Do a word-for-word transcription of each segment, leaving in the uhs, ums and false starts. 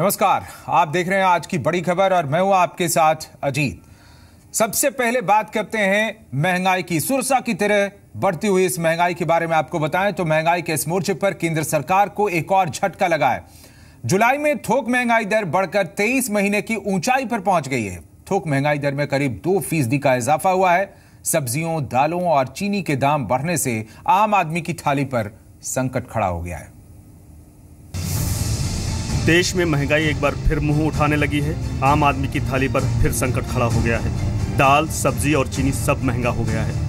नमस्कार, आप देख रहे हैं आज की बड़ी खबर और मैं हूं आपके साथ अजीत। सबसे पहले बात करते हैं महंगाई की। सुरसा की तरह बढ़ती हुई इस महंगाई के बारे में आपको बताएं तो महंगाई के इस मोर्चे पर केंद्र सरकार को एक और झटका लगा है। जुलाई में थोक महंगाई दर बढ़कर तेईस महीने की ऊंचाई पर पहुंच गई है। थोक महंगाई दर में करीब दो फीसदी का इजाफा हुआ है। सब्जियों, दालों और चीनी के दाम बढ़ने से आम आदमी की थाली पर संकट खड़ा हो गया है। देश में महंगाई एक बार फिर मुंह उठाने लगी है। आम आदमी की थाली पर फिर संकट खड़ा हो गया है। दाल, सब्जी और चीनी सब महंगा हो गया है।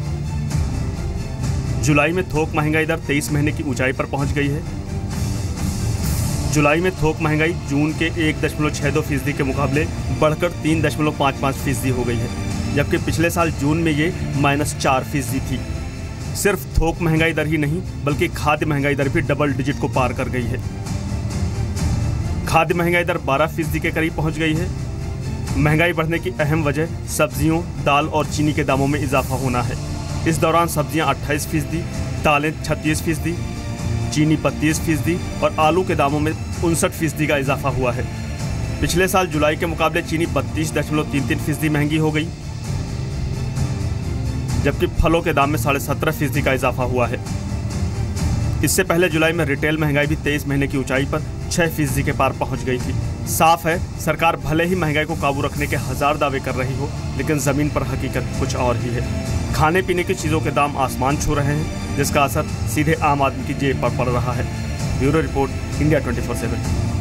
जुलाई में थोक महंगाई दर तेईस महीने की ऊंचाई पर पहुंच गई है। जुलाई में थोक महंगाई जून के एक दशमलव छह दो फीसदी के मुकाबले बढ़कर तीन दशमलव पाँच पाँच फीसदी हो गई है, जबकि पिछले साल जून में ये माइनस चार फीसदी थी। सिर्फ थोक महंगाई दर ही नहीं बल्कि खाद्य महंगाई दर भी डबल डिजिट को पार कर गई है। खाद्य महंगाई दर बारह फीसदी के करीब पहुंच गई है। महंगाई बढ़ने की अहम वजह सब्जियों, दाल और चीनी के दामों में इजाफा होना है। इस दौरान सब्जियां अट्ठाईस फीसदी, दालें छत्तीस फीसदी, चीनी बत्तीस फीसदी और आलू के दामों में उनसठ फीसदी का इजाफा हुआ है। पिछले साल जुलाई के मुकाबले चीनी बत्तीस दशमलव तीन तीन फीसदी महंगी हो गई, जबकि फलों के दाम में साढ़े सत्रह फीसदी का इजाफा हुआ है। इससे पहले जुलाई में रिटेल महंगाई भी तेईस महीने की ऊंचाई पर छह फीसदी के पार पहुंच गई थी। साफ है, सरकार भले ही महंगाई को काबू रखने के हजार दावे कर रही हो, लेकिन जमीन पर हकीकत कुछ और ही है। खाने पीने की चीजों के दाम आसमान छू रहे हैं, जिसका असर सीधे आम आदमी की जेब पर पड़ रहा है। Bureau report, India twenty four seven.